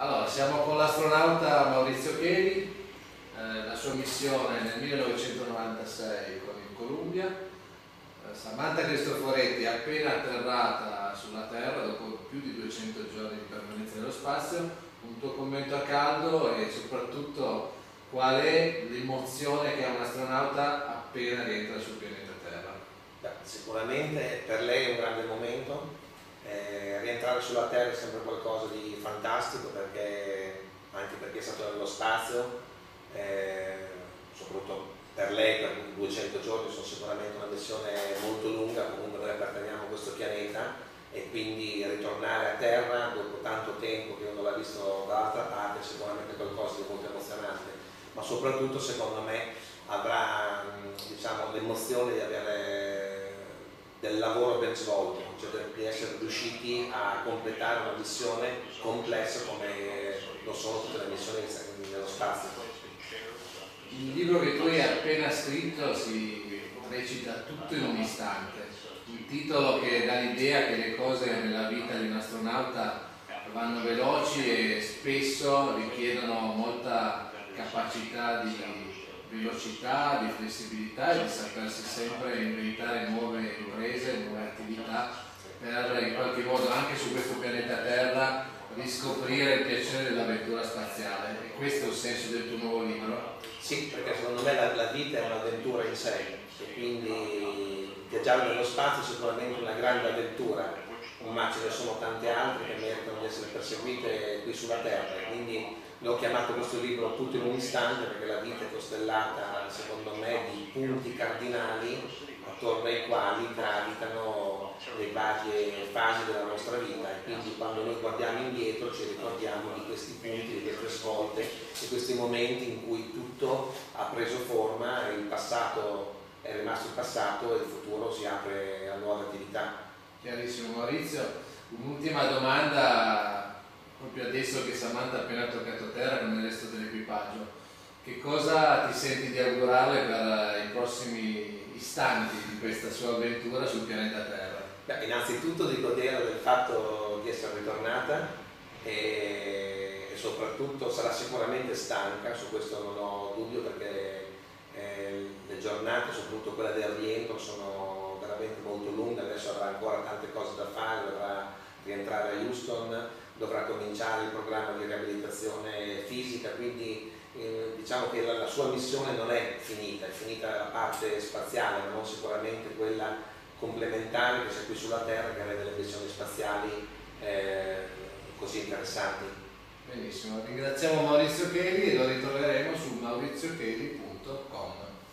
Allora, siamo con l'astronauta Maurizio Cheli, la sua missione nel 1996 con il Columbia. Samantha Cristoforetti è appena atterrata sulla Terra dopo più di 200 giorni di permanenza nello spazio. Un tuo commento a caldo e soprattutto qual è l'emozione che ha un astronauta appena rientra sul pianeta Terra? Sicuramente per lei è un grande momento. Rientrare sulla Terra è sempre qualcosa di fantastico, anche perché è stato nello spazio, soprattutto per lei per 200 giorni sono sicuramente una missione molto lunga. Comunque noi apparteniamo a questo pianeta e quindi ritornare a Terra dopo tanto tempo che uno l'ha visto dall'altra parte è sicuramente qualcosa di molto emozionante, ma soprattutto secondo me avrà l'emozione di avere del lavoro ben svolto, cioè di essere riusciti a completare una missione complessa come lo sono tutte le missioni nello spazio. Il libro che tu hai appena scritto si recita tutto in un istante, un titolo che dà l'idea che le cose nella vita di un astronauta vanno veloci e spesso richiedono molta capacità di velocità, di flessibilità e di sapersi sempre inventare nuove imprese, nuove attività per in qualche modo anche su questo pianeta Terra riscoprire il piacere dell'avventura spaziale. E questo è il senso del tuo nuovo libro? Sì, perché secondo me la vita è un'avventura in sé e quindi viaggiare nello spazio è sicuramente una grande avventura, ma ce ne sono tante altre che meritano di essere perseguite qui sulla Terra. Quindi l'ho chiamato questo libro Tutto in un istante perché la vita è costellata, secondo me, di punti cardinali attorno ai quali gravitano le varie fasi della nostra vita, e quindi quando noi guardiamo indietro ci ricordiamo di questi punti, di queste svolte, di questi momenti in cui tutto ha preso forma, il passato è rimasto il passato e il futuro si apre a nuove attività. Chiarissimo. Maurizio, un'ultima domanda, proprio adesso che Samantha ha appena toccato terra con il resto dell'equipaggio. Che cosa ti senti di augurarle per i prossimi istanti di questa sua avventura sul pianeta Terra? Innanzitutto di godere del fatto di essere ritornata e soprattutto sarà sicuramente stanca, su questo non ho dubbio, perché le giornate, soprattutto quella del rientro, sono veramente molto lunghe. Adesso avrà ancora tante cose da fare, dovrà rientrare a Houston, dovrà cominciare il programma di riabilitazione fisica, quindi diciamo che la sua missione non è finita la parte spaziale, ma non sicuramente quella complementare che c'è qui sulla Terra, che aveva delle missioni spaziali così interessanti. Benissimo, ringraziamo Maurizio Cheli e lo ritroveremo su mauriziocheli.com.